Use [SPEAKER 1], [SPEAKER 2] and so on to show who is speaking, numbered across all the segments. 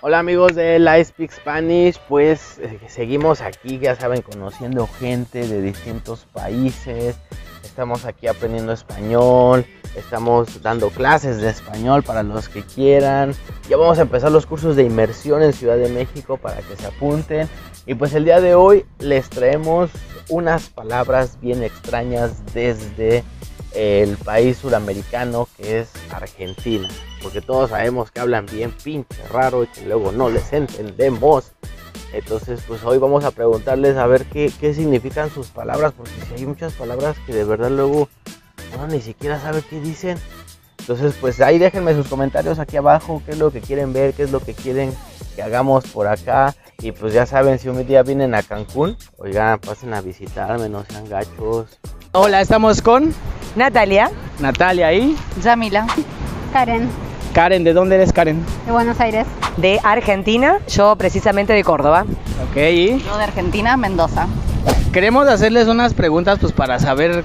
[SPEAKER 1] Hola amigos de I Speak Spanish, pues seguimos aquí, ya saben, conociendo gente de distintos países. Estamos aquí aprendiendo español, estamos dando clases de español para los que quieran. Ya vamos a empezar los cursos de inmersión en Ciudad de México para que se apunten. Y pues el día de hoy les traemos unas palabras bien extrañas desde el país suramericano que es Argentina, porque todos sabemos que hablan bien pinche raro y que luego no les entendemos. Entonces pues hoy vamos a preguntarles a ver qué significan sus palabras, porque si hay muchas palabras que de verdad luego uno ni siquiera sabe qué dicen. Entonces pues ahí déjenme sus comentarios aquí abajo, qué es lo que quieren ver, qué es lo que quieren que hagamos por acá. Y pues ya saben, si un día vienen a Cancún, oigan, pasen a visitarme, no sean gachos.
[SPEAKER 2] Hola, estamos con
[SPEAKER 3] Natalia.
[SPEAKER 2] Natalia y
[SPEAKER 4] Yamila.
[SPEAKER 5] Karen,
[SPEAKER 2] Karen. ¿De dónde eres, Karen?
[SPEAKER 5] de Buenos Aires.
[SPEAKER 3] De Argentina, yo precisamente de Córdoba.
[SPEAKER 2] Ok, y
[SPEAKER 4] Yo de Argentina, Mendoza.
[SPEAKER 2] queremos hacerles unas preguntas pues para saber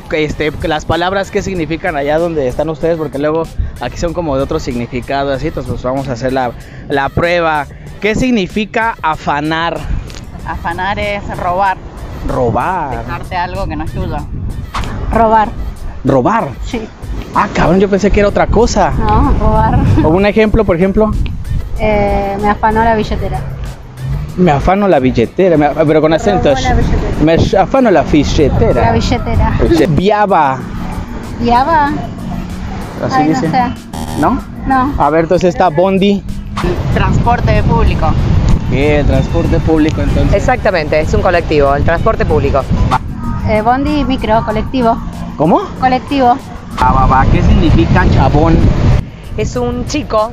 [SPEAKER 2] las palabras qué significan allá donde están ustedes, porque luego aquí son como de otro significado, así, entonces pues vamos a hacer la prueba. ¿Qué significa afanar?
[SPEAKER 4] Afanar es robar,
[SPEAKER 2] Robar.
[SPEAKER 4] dejarte algo que no es tuyo.
[SPEAKER 5] Robar.
[SPEAKER 2] Robar.
[SPEAKER 5] Sí.
[SPEAKER 2] Ah, cabrón, yo pensé que era otra cosa.
[SPEAKER 5] No, robar.
[SPEAKER 2] ¿O un ejemplo, por ejemplo?
[SPEAKER 5] Me afanó la billetera.
[SPEAKER 2] Me afano la billetera, pero con acento.
[SPEAKER 5] Robó la billetera.
[SPEAKER 2] Me afano la billetera.
[SPEAKER 5] La billetera.
[SPEAKER 2] Viaba.
[SPEAKER 5] ¿Viaba?
[SPEAKER 2] Así
[SPEAKER 5] Ay, no
[SPEAKER 2] dice.
[SPEAKER 5] sé.
[SPEAKER 2] ¿No?
[SPEAKER 5] No.
[SPEAKER 2] A ver, entonces está Bondi.
[SPEAKER 4] Transporte público.
[SPEAKER 2] Bien, transporte público entonces.
[SPEAKER 3] Exactamente, es un colectivo, el transporte público.
[SPEAKER 5] Bondi, micro, colectivo.
[SPEAKER 2] ¿Cómo?
[SPEAKER 5] Colectivo.
[SPEAKER 2] ¿Qué significa chabón?
[SPEAKER 3] Es un chico,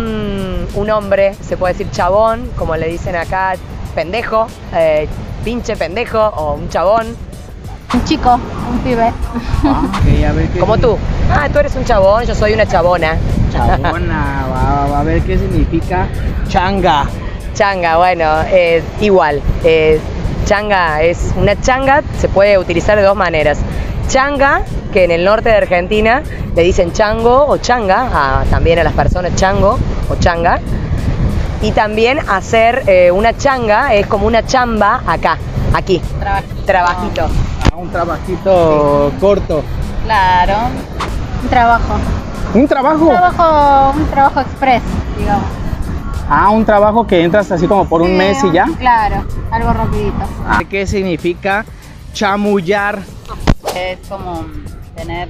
[SPEAKER 3] un hombre, se puede decir chabón, como le dicen acá, pendejo, pinche pendejo o un chabón,
[SPEAKER 5] Un chico, un pibe.
[SPEAKER 2] Ok, a ver qué
[SPEAKER 3] como tú. Ah, tú eres un chabón, yo soy una chabona.
[SPEAKER 2] Chabona, a ver qué significa changa.
[SPEAKER 3] Changa, bueno, igual. Changa es una changa, se puede utilizar de dos maneras. Changa, que en el norte de Argentina le dicen chango o changa, también a las personas chango o changa. Y también hacer una changa es como una chamba acá, aquí. Trabajito.
[SPEAKER 2] Un trabajito corto.
[SPEAKER 4] Claro.
[SPEAKER 5] Un trabajo.
[SPEAKER 2] ¿Un trabajo?
[SPEAKER 5] Un trabajo express, digamos.
[SPEAKER 2] Un trabajo que entras así como por un
[SPEAKER 5] Sí,
[SPEAKER 2] mes y ya.
[SPEAKER 5] Claro, algo rapidito.
[SPEAKER 2] ¿Qué significa chamullar?
[SPEAKER 4] Es como tener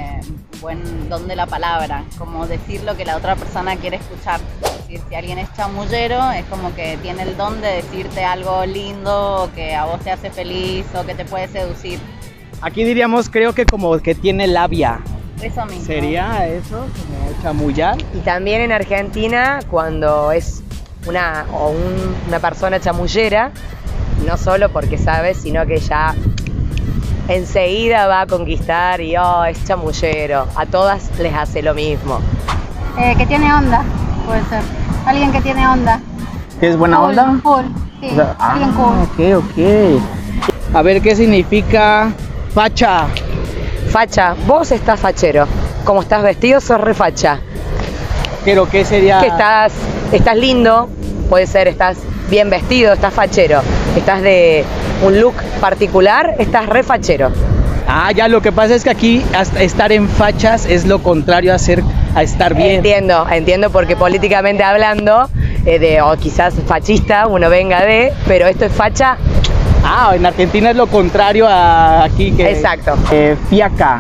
[SPEAKER 4] buen don de la palabra, como decir lo que la otra persona quiere escuchar. Es decir, si alguien es chamullero, es como que tiene el don de decirte algo lindo, o que a vos te hace feliz, o que te puede seducir.
[SPEAKER 2] Aquí diríamos, creo que como que tiene labia.
[SPEAKER 4] Eso mismo.
[SPEAKER 2] ¿Sería eso? Como chamullar.
[SPEAKER 3] Y también en Argentina, cuando es una persona chamullera, no solo porque sabe, sino que ya enseguida va a conquistar y es chamullero. A todas les hace lo mismo.
[SPEAKER 5] Que tiene onda, puede ser. Alguien que tiene onda.
[SPEAKER 2] ¿Qué es buena
[SPEAKER 5] Cool,
[SPEAKER 2] onda?
[SPEAKER 5] Cool. Sí,
[SPEAKER 2] O sea,
[SPEAKER 5] alguien cool.
[SPEAKER 2] ok. A ver, ¿qué significa facha?
[SPEAKER 3] Facha, vos estás fachero. Como estás vestido, sos re facha.
[SPEAKER 2] Pero ¿qué sería?
[SPEAKER 3] Que estás lindo, puede ser, estás bien vestido, estás fachero. Estás de un look particular, estás re fachero.
[SPEAKER 2] Ya, lo que pasa es que aquí estar en fachas es lo contrario a estar bien.
[SPEAKER 3] Entiendo porque políticamente hablando, o quizás fachista, uno venga pero esto es facha.
[SPEAKER 2] En Argentina es lo contrario a aquí que.
[SPEAKER 3] Exacto.
[SPEAKER 2] Fiaca.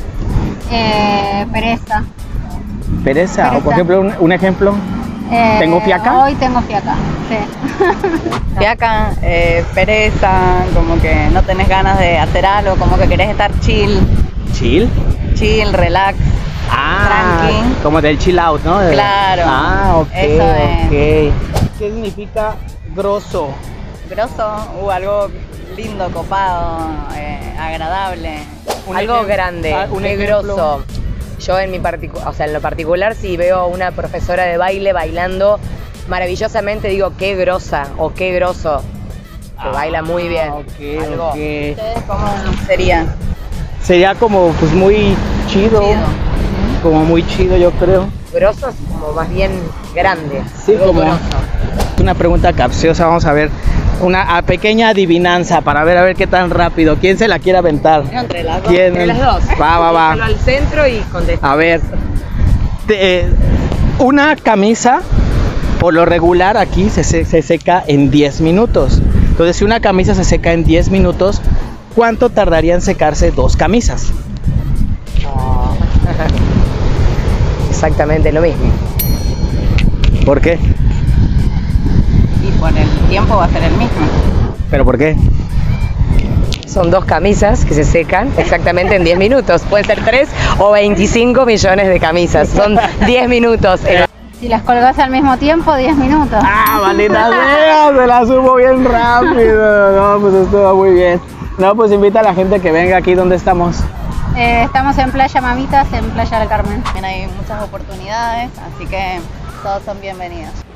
[SPEAKER 5] Pereza.
[SPEAKER 2] Pereza. O por ejemplo, un ejemplo. ¿Tengo fiaca?
[SPEAKER 5] Hoy tengo fiaca, sí.
[SPEAKER 4] Fiaca, pereza, como que no tenés ganas de hacer algo, como que querés estar chill, relax, tranqui.
[SPEAKER 2] Como del chill out, ¿no?
[SPEAKER 4] Claro.
[SPEAKER 2] Ok,
[SPEAKER 4] eso es.
[SPEAKER 2] ok. ¿Qué significa grosso?
[SPEAKER 4] Grosso, algo lindo, copado, agradable.
[SPEAKER 3] Algo grande,
[SPEAKER 2] un
[SPEAKER 3] qué
[SPEAKER 2] ejemplo.
[SPEAKER 3] grosso. Yo en lo particular, si veo a una profesora de baile bailando maravillosamente, digo qué grosa o qué groso. Que baila muy bien. Algo.
[SPEAKER 4] ¿Ustedes cómo sería?
[SPEAKER 2] Sería como pues muy chido. Como muy chido, yo creo.
[SPEAKER 3] Grosso es como más bien grande.
[SPEAKER 2] Sí,
[SPEAKER 3] algo
[SPEAKER 2] como
[SPEAKER 3] grosso.
[SPEAKER 2] Una pregunta capciosa, vamos a ver. Una pequeña adivinanza para ver a ver qué tan rápido. ¿Quién se la quiere aventar?
[SPEAKER 3] Entre las dos.
[SPEAKER 2] ¿Quién?
[SPEAKER 3] Entre las dos.
[SPEAKER 2] Va.
[SPEAKER 3] Déjalo al centro y contesta.
[SPEAKER 2] A ver. Una camisa, por lo regular aquí se seca en 10 minutos. Entonces, si una camisa se seca en 10 minutos, ¿cuánto tardaría en secarse 2 camisas?
[SPEAKER 3] Exactamente lo mismo.
[SPEAKER 2] ¿Por qué?
[SPEAKER 4] Y por el tiempo va a ser el mismo.
[SPEAKER 2] ¿Pero por qué?
[SPEAKER 3] Son 2 camisas que se secan exactamente en 10 minutos. Puede ser 3 o 25 millones de camisas. Son 10 minutos.
[SPEAKER 5] Si las colgás al mismo tiempo, 10 minutos.
[SPEAKER 2] ¡Ah, maldita sea! Se la subo bien rápido. No, pues estuvo muy bien. No, pues invita a la gente que venga aquí donde estamos.
[SPEAKER 5] Estamos en Playa Mamitas, en Playa del Carmen.
[SPEAKER 4] También hay muchas oportunidades, así que todos son bienvenidos.